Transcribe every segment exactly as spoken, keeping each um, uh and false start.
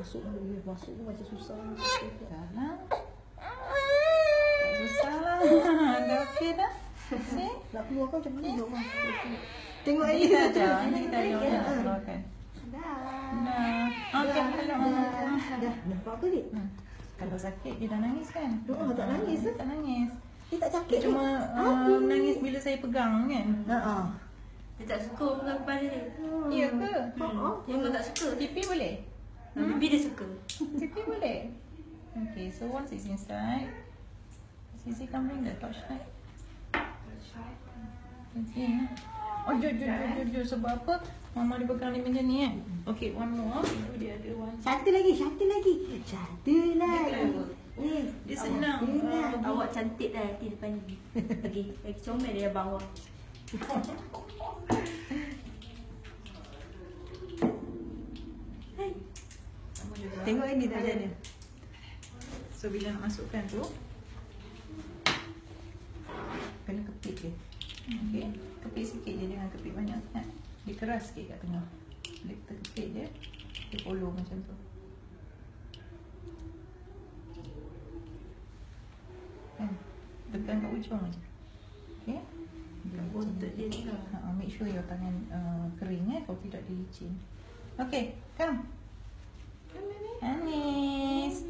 masuk dia masuk pun macam susah. Dah. Tak susah lah. Dah okey dah. Okey. Nak keluar kan macam mana dok mas. Tengok Ini ini saja. saja. Ini kita ada keluarkan. Dah. Dah. Okey, dah. Dah. Dah apa ni? Kalau sakit dia dah nangis kan? Oh, tak nangis Tak nangis. Dia tak sakit. Cuma uh, nangis bila saya pegang kan? Ha. Dia tak suka pegang kepala dia. Ya ke? Ha. Dia memang tak suka. Pipi boleh? Bibi dia suka. Pipi boleh? Okay, so once it's inside, Sisi can bring the torchlight. Okay. Oh, jom, jom, jom, jom, jom. Sebab apa? Mama dia pegang ni macam ni kan? Okay, one more. Itu dia ada one. Satu lagi, satu lagi. Satu lagi. Eh, dia senang. Uh, awak cantik dah nanti depan ni. Lagi, lagi comel dia abang awak. Tengok ini dah jadi. So bila nak masukkan tu, kena kepit dia. Okay, kepit sikit je, jangan kepit banyak sangat. Dia keras sikit kat tengah. Bila kita kepit dia, dia follow macam tu. Kan? Tekan kat ujung aja. Okay. Bontot dia ni lah. Ha, make sure your tangan uh, kering eh, kalau tidak dia licin. Okay, come. Anis.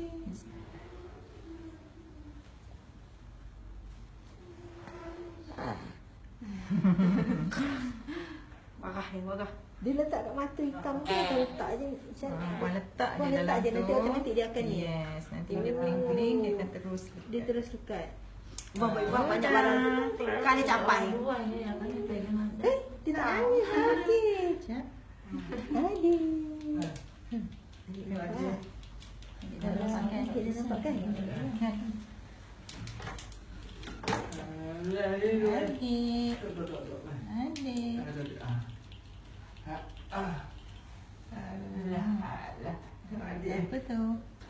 Marah ni, marah. Dia letak kat mata hitam tu atau letak je macam Buat letak Buat dia letak dalam je, tu. nanti automatik dia akan ni. Yes, nanti dia peling-peling dia akan terus lekat. Dia terus lekat. Buat buat banyak barang kali capai. Luar ni yang mana pegangan. Eh, dia tak nangis lagi. Sekejap. Adik. Adik dah nampak kan? Adik dah nampak kan? Kan? Adik. Adik. Apa tu?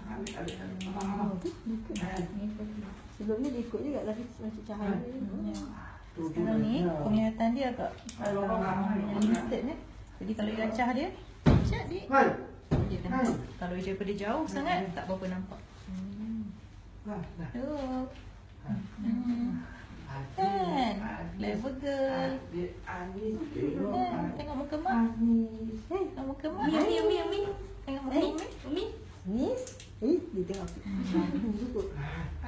Sebelum ni dia ikut juga lagi macam cahaya ni. Sekarang ni penglihatan dia agak limited ni. Jadi kalau dia acah dia, cak dia. Dia kena. Kalau daripada jauh sangat tak berapa nampak. Tu. Hmm. Kan? Clever girl. Kan? Tengok muka mak. Eh, Tengok muka mak. Umi, Umi, Umi, Umi. Tengok muka umi. Umi. Nis. Eh, dia tengok. Cukup.